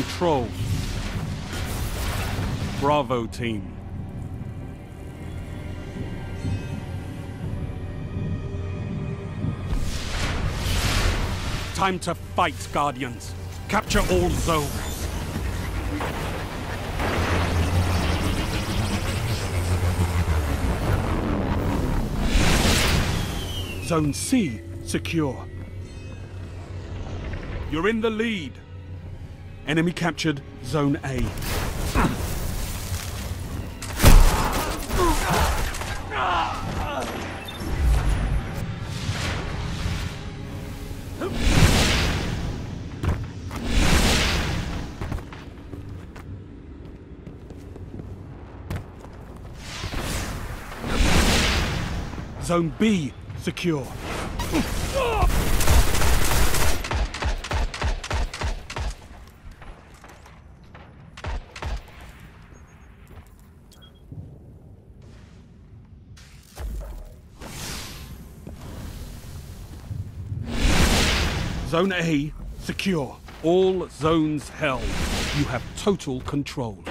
control. Bravo, team. Time to fight, Guardians. Capture all zones. Zone C secure. You're in the lead. Enemy captured Zone A. Zone B secure. Zone A secure. All zones held. You have total control.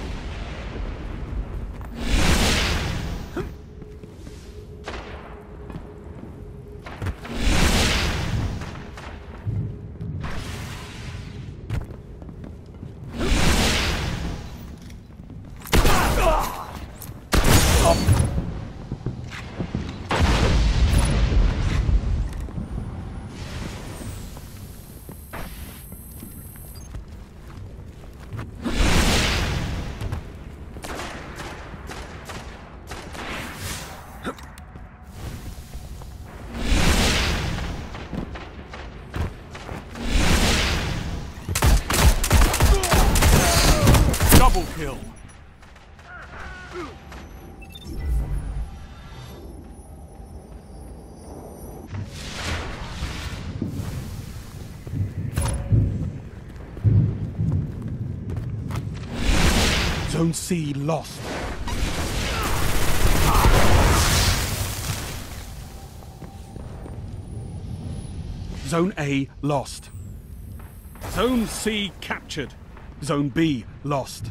Double kill. Zone C lost. Zone A lost. Zone C captured. Zone B lost.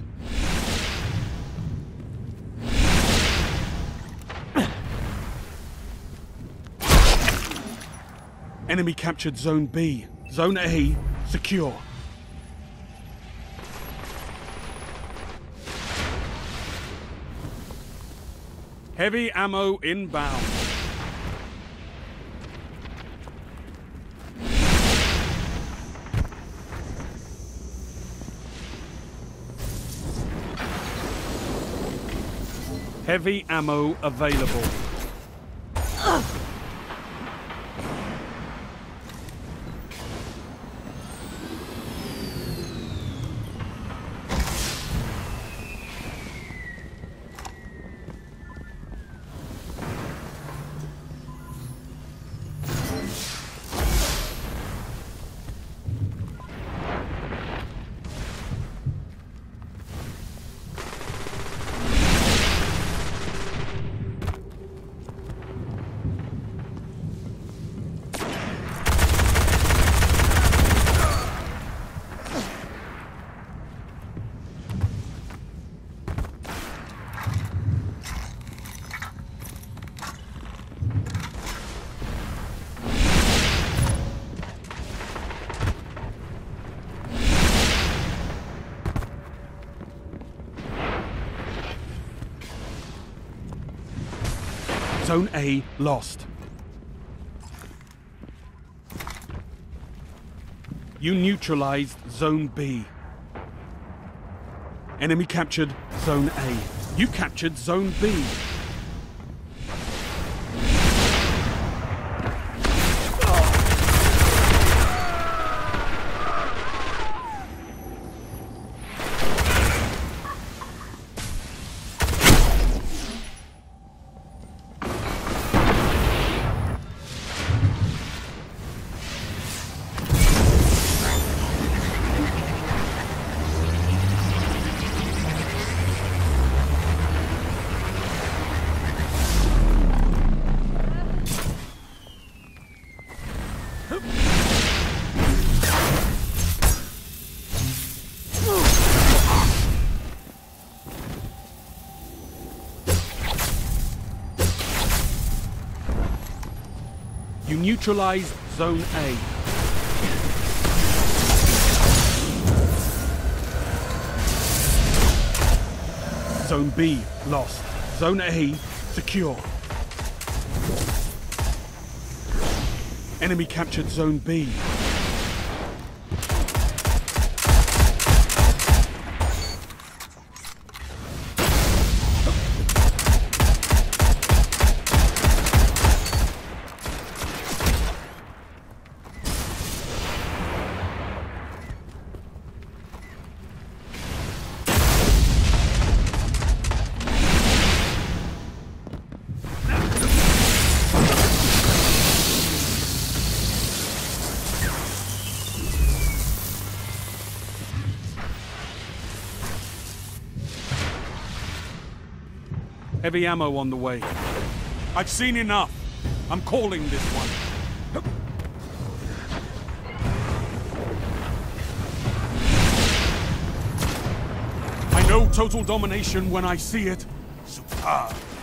Enemy captured Zone B. Zone A secure. Heavy ammo inbound. Heavy ammo available. Zone A lost. You neutralized Zone B. Enemy captured Zone A. You captured Zone B. You neutralized Zone A. Zone B lost. Zone A secure. Enemy captured Zone B. Heavy ammo on the way. I've seen enough. I'm calling this one. I know total domination when I see it. Superb.